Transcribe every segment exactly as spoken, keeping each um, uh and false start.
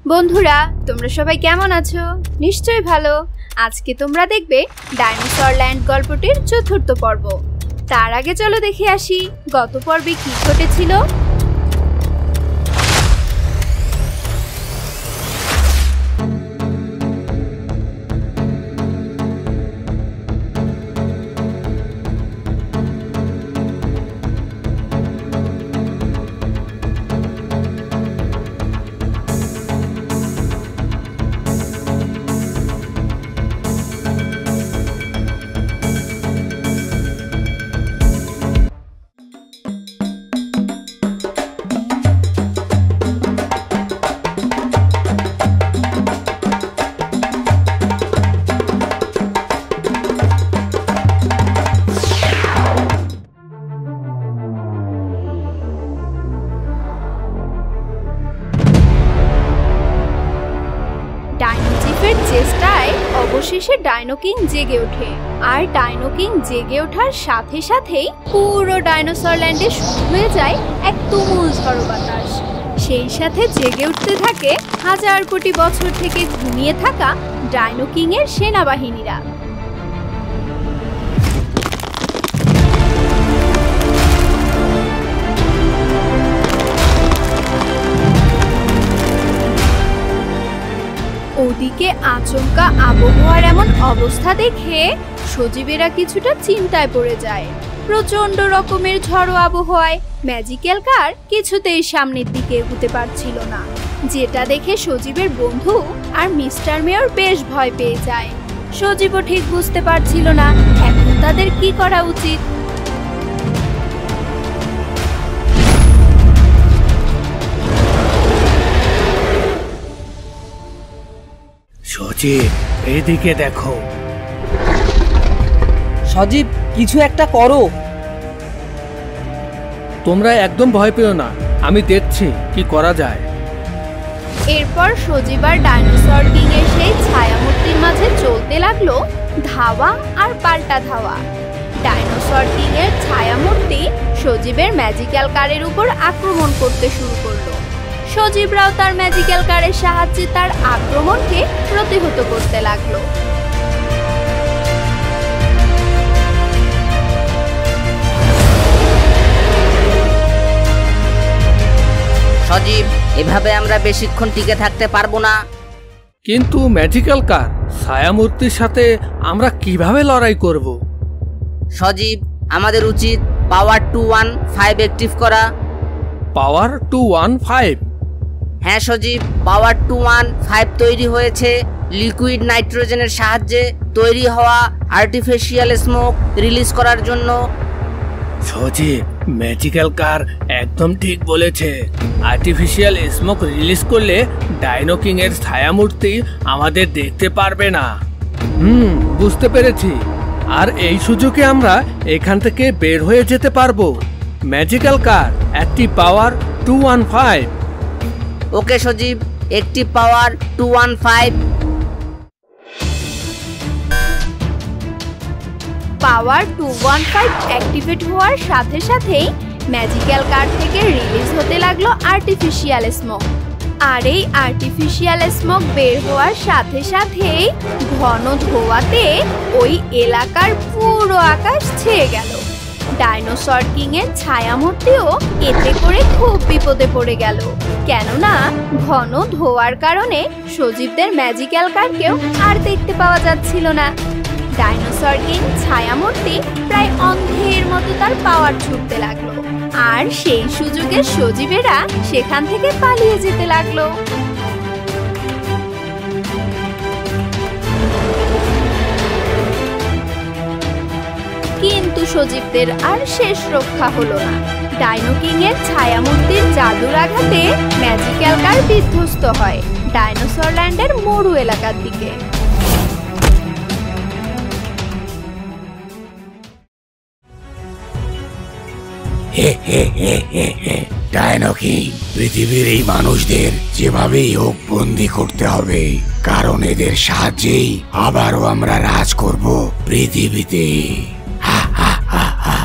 বন্ধুরা তোমরা সবাই কেমন আছো? নিশ্চয়ই ভালো। আজকে তোমরা দেখবে ডাইনোসর ল্যান্ড গল্পটির চতুর্থ পর্ব। তার আগে চলো দেখে আসি গত পর্বে কি ঘটেছিল। অবশেষে ডাইনো কিং জেগে ওঠে, আর ডাইনো কিং জেগে ওঠার সাথে সাথেই পুরো ডাইনোসর ল্যান্ডে শুরু হয়ে যায় এক তুমুল ঝড়ো বাতাস। সেই সাথে জেগে উঠতে থাকে হাজার কোটি বছর থেকে ঘুমিয়ে থাকা ডাইনো কিং এর সেনাবাহিনীরা। ওদিকে আচমকা আবহাওয়ার এমন অবস্থা দেখে সজীবেরা কিছুটা চিন্তায় পড়ে যায়। প্রচন্ড রকমের ঝড়ো আবহাওয়ায় ম্যাজিক্যাল কার কিছুতেই সামনের দিকে এগোতে পারছিল না, যেটা দেখে সজীবের বন্ধু আর মিস্টার মেয়র বেশ ভয় পেয়ে যায়। সজীবও ঠিক বুঝতে পারছিল না এখন তাদের কি করা উচিত। সজীব, এদিকে দেখো। সজীব, কিছু একটা করো। তোমরা একদম ভয় পেও না, আমি দেখছি কি করা যায়। এরপর সজীব আর ডাইনোসর কিং এর সেই ছায়ামূর্তির মাঝে চলতে লাগলো ধাওয়া আর পাল্টা ধাওয়া। ডাইনোসর কিং এর ছায়ামূর্তি সজীবের ম্যাজিক্যাল কারের উপর আক্রমণ করতে শুরু করলো। সজীবরাও তার ম্যাজিক্যাল কারের সাহায্যে তার আক্রমণকে প্রতিহত করতে লাগলো। সজীব, এভাবে আমরা বেশিক্ষণ টিকে থাকতে পারবো না। কিন্তু ম্যাজিক্যাল কার ছায়ামূর্তির সাথে আমরা কিভাবে লড়াই করব? সজীব, আমাদের উচিত power two one five active করা। Power two one five? হ্যাঁ Sajib, power two one five তৈরি হয়েছে লিকুইড নাইট্রোজেনের সাহায্যে তৈরি হওয়া আর্টিফিশিয়াল স্মোক রিলিজ করার জন্য। সজীব, ম্যাজিক্যাল কার একদম ঠিক বলেছে। আর্টিফিশিয়াল স্মোক রিলিজ করলে ডাইনো কিং এর ছায়ামূর্তি আমাদের দেখতে পারবে না। হুম, বুঝতে পেরেছি। আর এই সুযোগে আমরা এখান থেকে বের হয়ে যেতে পারবো। Magical car active power two one five. Okay Sajib, active power two one five. Power two one five activate হওয়ার সাথে সাথেই ম্যাজিক্যাল কার থেকে রিলিজ হতে লাগলো আর্টিফিশিয়াল স্মোক। আর এই আর্টিফিশিয়াল স্মোক বের হওয়ার সাথে সাথেই ঘন ধোঁয়াতে ওই এলাকার পুরো আকাশ ছেয়ে গেল। ডাইনোসর কিং এর ছায়ামূর্তিও এতে করে খুব বিপদে পড়ে গেল, কেননা ঘন ধোঁয়ার কারণে সজীবদের ম্যাজিক্যাল কারকেও আর দেখতে পাওয়া যাচ্ছিল না। ডাইনোসর কিং ছায়ামূর্তি প্রায় অন্ধের মতো তার পাওয়ার ছুটতে লাগলো, আর সেই সুযোগে সজীবেরা সেখান থেকে পালিয়ে যেতে লাগলো। কিন্তু সজীবদের আর শেষ রক্ষা হলো না। ডাইনো কিং এর ছায়ামূর্তির জাদুর আঘাতে ম্যাজিক্যাল কার বিধ্বস্ত হয় ডাইনোসর ল্যান্ডের মরু এলাকার দিকে। ডাইনো কিং, পৃথিবীর এই মানুষদের যেভাবেই হোক বন্দি করতে হবে, কারণ এদের সাহায্যেই আবারও আমরা রাজ করব পৃথিবীতে। হা হা হা হা।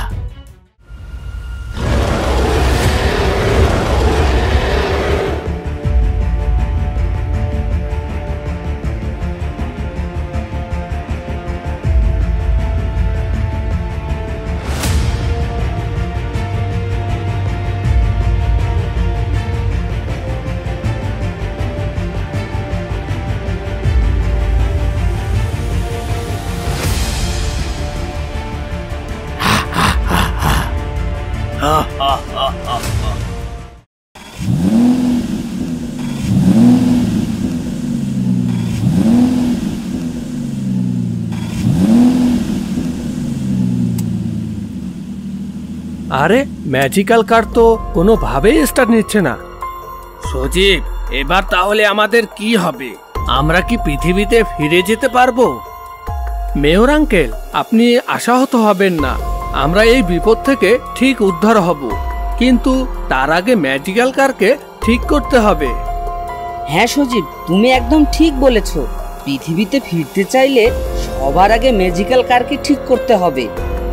আরে ম্যাজিক্যাল কার তো কোনোভাবেই স্টার্ট নিচ্ছে না। সজীব, এবার তাহলে আমাদের কি হবে? আমরা কি পৃথিবীতে ফিরে যেতে পারবো? মেয়র আঙ্কেল, আপনি আশাহত হবেন না, আমরা এই বিপদ থেকে ঠিক উদ্ধার হব, কিন্তু তার আগে ম্যাজিক্যাল কারকে ঠিক করতে হবে। হ্যাঁ সজীব, তুমি একদম ঠিক বলেছ। পৃথিবীতে ফিরতে চাইলে সবার আগে ম্যাজিক্যাল কারকে ঠিক করতে হবে।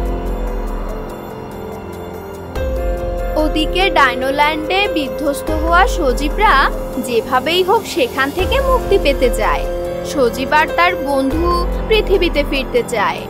ওদিকে ডাইনোল্যান্ডে বিধ্বস্ত হওয়া সজীবরা যেভাবেই হোক সেখান থেকে মুক্তি পেতে চায়। সজীব আর তার বন্ধু পৃথিবীতে ফিরতে চায়।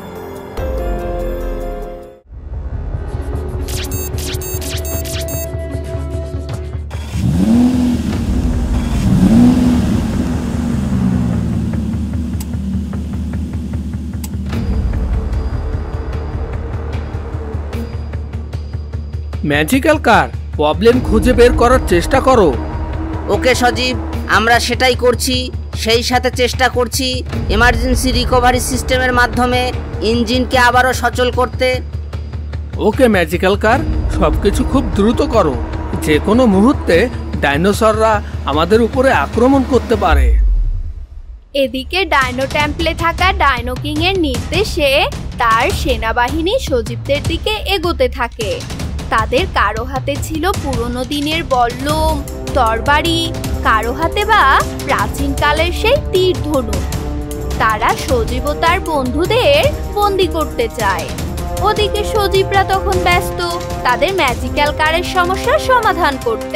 ম্যাজিক্যাল কার, প্রবলেম খুঁজে বের করার চেষ্টা করো। ওকে সজীব, আমরা সেটাই করছি। সেই সাথে চেষ্টা করছি এমার্জেন্সি রিকভারি সিস্টেমের মাধ্যমে ইঞ্জিনকে আবারও সচল করতে। ওকে ম্যাজিক্যাল কার, সবকিছু খুব দ্রুত করো। যে কোনো মুহূর্তে ডাইনোসররা আমাদের উপরে আক্রমণ করতে পারে। এদিকে ডাইনো টেম্পলে থাকা ডাইনো কিং এর নির্দেশে তার সেনাবাহিনী সজীবদের দিকে এগোতে থাকে। তাদের কারো হাতে ছিল পুরনো দিনের বল্লম, তরবারি, কারো হাতে বা প্রাচীনকালের সেই তীর ধনুক। তারা সজীব ও তার বন্ধুদের বন্দি করতে চায়। ওদিকে সজীবরা তখন ব্যস্ত তাদের ম্যাজিক্যাল কারের সমস্যার সমাধান করতে।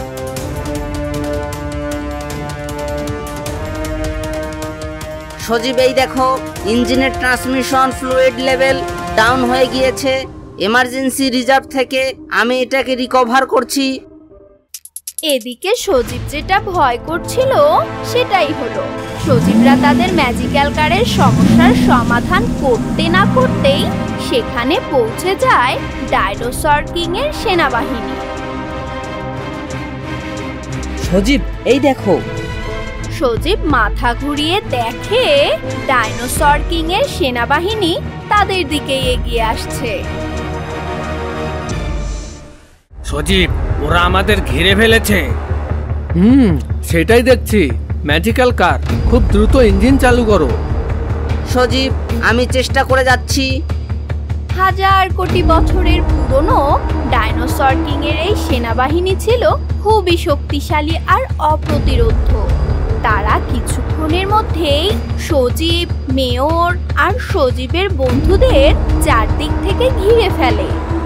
সজীব, এই দেখো, ইঞ্জিনের ট্রান্সমিশন ফ্লুইড লেভেল ডাউন হয়ে গিয়েছে। এমার্জেন্সি রিজার্ভ থেকে আমি এটাকে রিকভার করছি। এদিকে সজীব যেটা ভয় করছিল সেটাই হলো। সজীবরা তাদের ম্যাজিক্যাল কারের সমস্যার সমাধান করতে না করতেই সেখানে পৌঁছে যায় ডাইনোসর কিং এর সেনাবাহিনী। সজীব, এই দেখো। সজীব মাথা ঘুরিয়ে দেখে ডাইনোসর কিং এর সেনাবাহিনী তাদের দিকে এগিয়ে আসছে। সজীব, ওরা আমাদের ঘিরে ফেলেছে। হুম, সেটাই দেখছি। ম্যাজিক্যাল কার, খুব দ্রুত ইঞ্জিন চালু করো। সজীব, আমি চেষ্টা করে যাচ্ছি। হাজার কোটি বছরের পুরনো ডাইনোসর কিং এর এই সেনাবাহিনী ছিল খুবই শক্তিশালী আর অপ্রতিরোধ। তারা কিছুক্ষণের মধ্যেই সজীব, মেয়র আর সজীবের বন্ধুদের চারদিক থেকে ঘিরে ফেলে।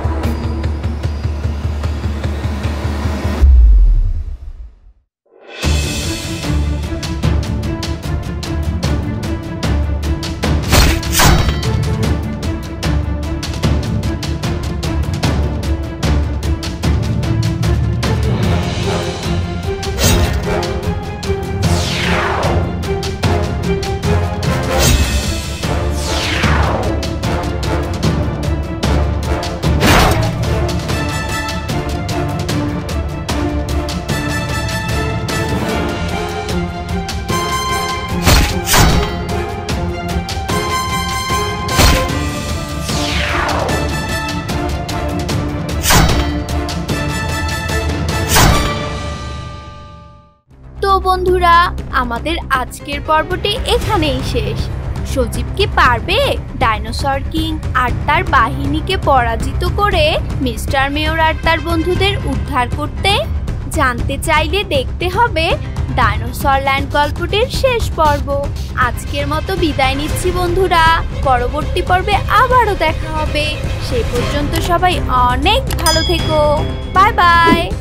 বন্ধুরা, আমাদের আজকের পর্বটি এখানেই শেষ। সজীব কি পারবে ডাইনোসর কিং আর তার বাহিনীকে পরাজিত করে মিস্টার মেয়র আর তার বন্ধুদের উদ্ধার করতে? জানতে চাইলে দেখতে হবে ডাইনোসর ল্যান্ড গল্পটির শেষ পর্ব। আজকের মতো বিদায় নিচ্ছি বন্ধুরা, পরবর্তী পর্বে আবারও দেখা হবে। সে পর্যন্ত সবাই অনেক ভালো থেকো। Bye by.